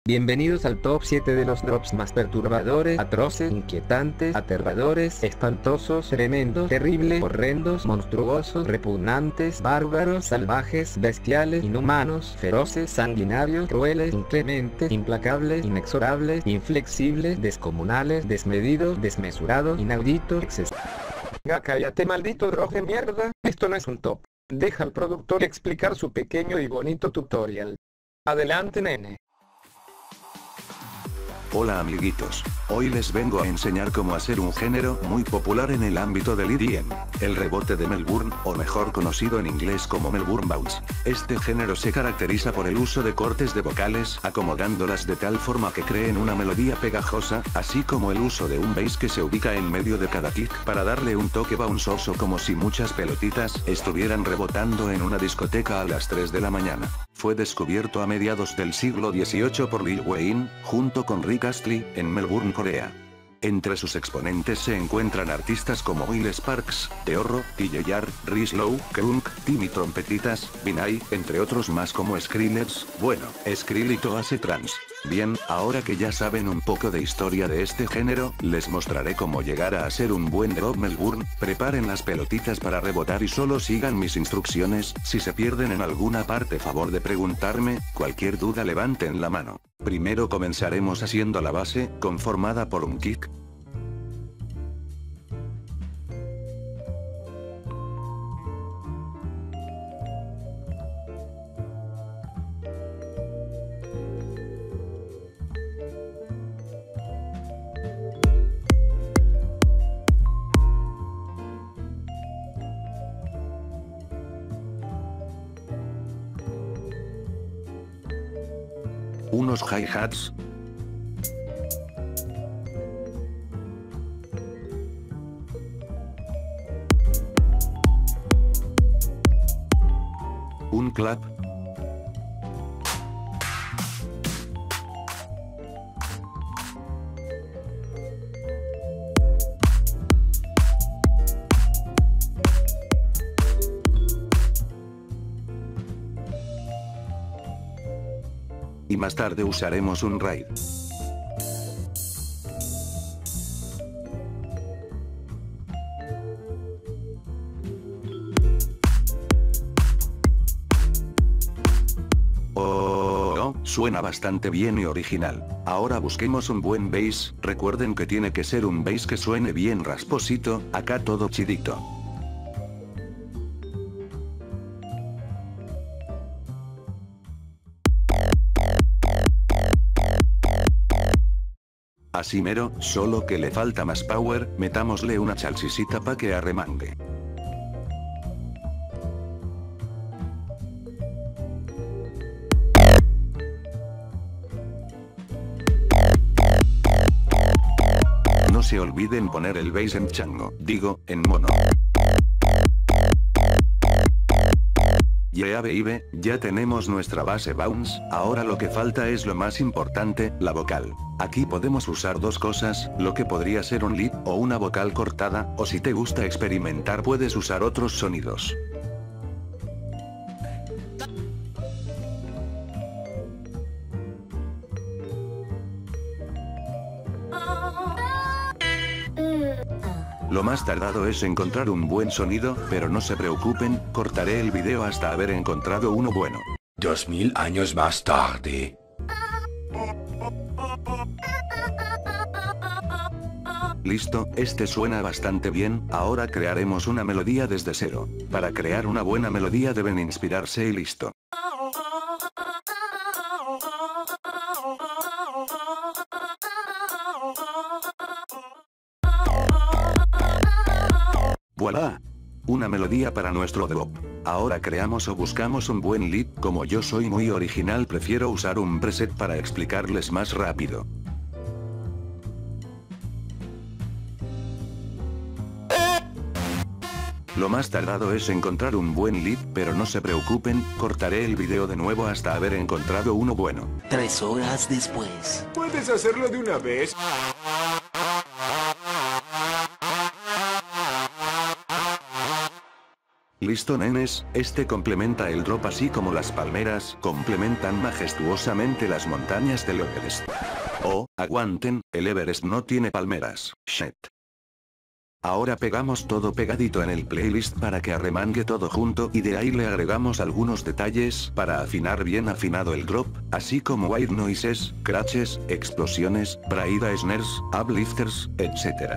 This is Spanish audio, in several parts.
Bienvenidos al top 7 de los drops más perturbadores, atroces, inquietantes, aterradores, espantosos, tremendos, terribles, horrendos, monstruosos, repugnantes, bárbaros, salvajes, bestiales, inhumanos, feroces, sanguinarios, crueles, inclementes, implacables, inexorables, inflexibles, descomunales, desmedidos, desmesurados, inauditos, excesivos. Cállate, maldito drop de mierda, esto no es un top. Deja al productor explicar su pequeño y bonito tutorial. Adelante, nene. Hola amiguitos, hoy les vengo a enseñar cómo hacer un género muy popular en el ámbito del EDM, el rebote de Melbourne, o mejor conocido en inglés como Melbourne Bounce. Este género se caracteriza por el uso de cortes de vocales, acomodándolas de tal forma que creen una melodía pegajosa, así como el uso de un bass que se ubica en medio de cada kick para darle un toque bounceoso como si muchas pelotitas estuvieran rebotando en una discoteca a las 3 de la mañana. Fue descubierto a mediados del siglo XVIII por Lil Wayne, junto con Rick Astley, en Melbourne, Corea. Entre sus exponentes se encuentran artistas como Will Sparks, Teorro, TJR, Riz Low, Krunk, Timmy Trompetitas, Vinay, entre otros más como Skrillex. Bueno, Skrillito hace trance. Bien, ahora que ya saben un poco de historia de este género, les mostraré cómo llegar a hacer un buen drop Melbourne. Preparen las pelotitas para rebotar y solo sigan mis instrucciones. Si se pierden en alguna parte, favor de preguntarme, cualquier duda levanten la mano. Primero comenzaremos haciendo la base, conformada por un kick, unos hi-hats, un clap, y más tarde usaremos un ride. Oh, suena bastante bien y original. Ahora busquemos un buen bass. Recuerden que tiene que ser un bass que suene bien rasposito, acá todo chidito. Así mero, solo que le falta más power, metámosle una chalsisita pa' que arremangue. No se olviden poner el bass en chango, digo, en mono. Yeah baby, ya tenemos nuestra base bounce, ahora lo que falta es lo más importante, la vocal. Aquí podemos usar dos cosas, lo que podría ser un lead, o una vocal cortada, o si te gusta experimentar puedes usar otros sonidos. Lo más tardado es encontrar un buen sonido, pero no se preocupen, cortaré el video hasta haber encontrado uno bueno. 2000 años más tarde. Listo, este suena bastante bien, ahora crearemos una melodía desde cero. Para crear una buena melodía deben inspirarse y listo. ¡Voilà! Una melodía para nuestro drop. Ahora creamos o buscamos un buen lead, como yo soy muy original prefiero usar un preset para explicarles más rápido. Lo más tardado es encontrar un buen lead, pero no se preocupen, cortaré el video de nuevo hasta haber encontrado uno bueno. 3 horas después. ¿Puedes hacerlo de una vez? Listo nenes, este complementa el drop así como las palmeras complementan majestuosamente las montañas del Everest. Oh, aguanten, el Everest no tiene palmeras, shit. Ahora pegamos todo pegadito en el playlist para que arremangue todo junto y de ahí le agregamos algunos detalles para afinar bien afinado el drop, así como white noises, crashes, explosiones, braida snares, uplifters, etc.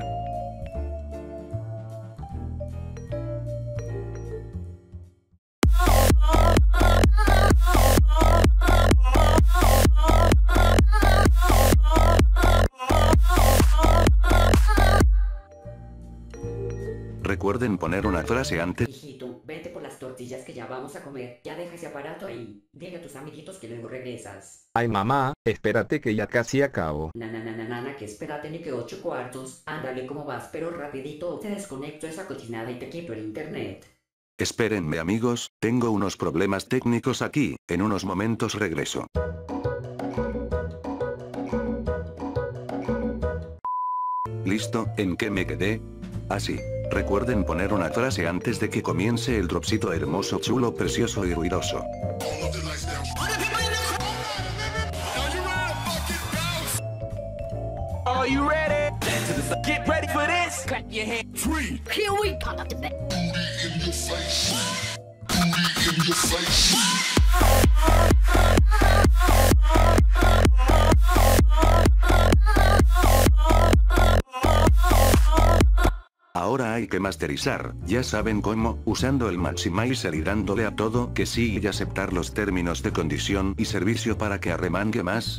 Recuerden poner una frase antes. Hijito, vete por las tortillas que ya vamos a comer. Ya deja ese aparato ahí. Dile a tus amiguitos que luego regresas. Ay mamá, espérate que ya casi acabo. Nana, que espérate ni que 8 cuartos. Ándale como vas, pero rapidito. Te desconecto esa cochinada y te quito el internet. Espérenme amigos, tengo unos problemas técnicos aquí, en unos momentos regreso. ¿Listo? ¿En qué me quedé? Así. Recuerden poner una frase antes de que comience el dropcito hermoso, chulo, precioso y ruidoso. Are you ready? Get ready for this. Clap your hands. 3. Here we come up to bed. Ahora hay que masterizar, ya saben cómo, usando el Maximizer y dándole a todo que sí y aceptar los términos de condición y servicio para que arremangue más.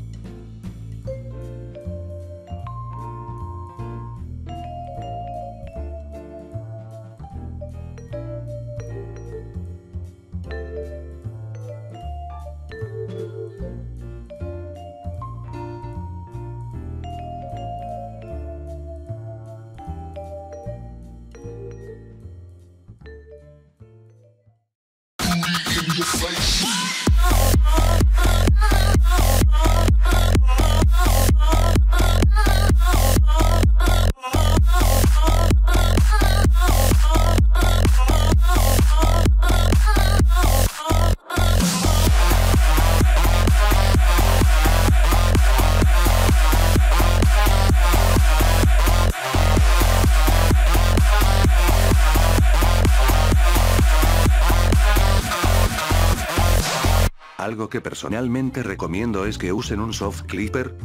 Algo que personalmente recomiendo es que usen un soft clipper.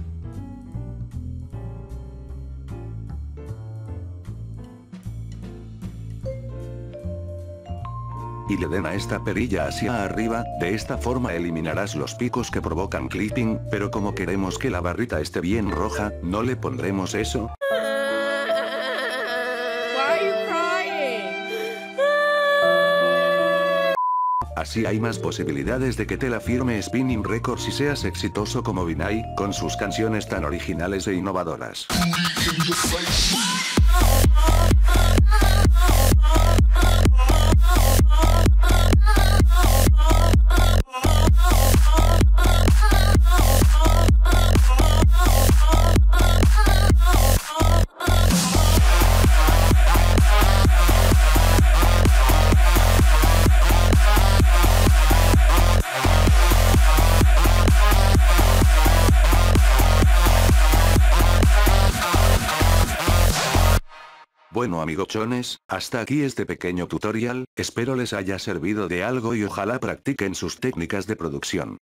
Y le den a esta perilla hacia arriba, de esta forma eliminarás los picos que provocan clipping, pero como queremos que la barrita esté bien roja, no le pondremos eso. Así hay más posibilidades de que te la firme Spinning Records y seas exitoso como Vinay, con sus canciones tan originales e innovadoras. Bueno amigochones, hasta aquí este pequeño tutorial, espero les haya servido de algo y ojalá practiquen sus técnicas de producción.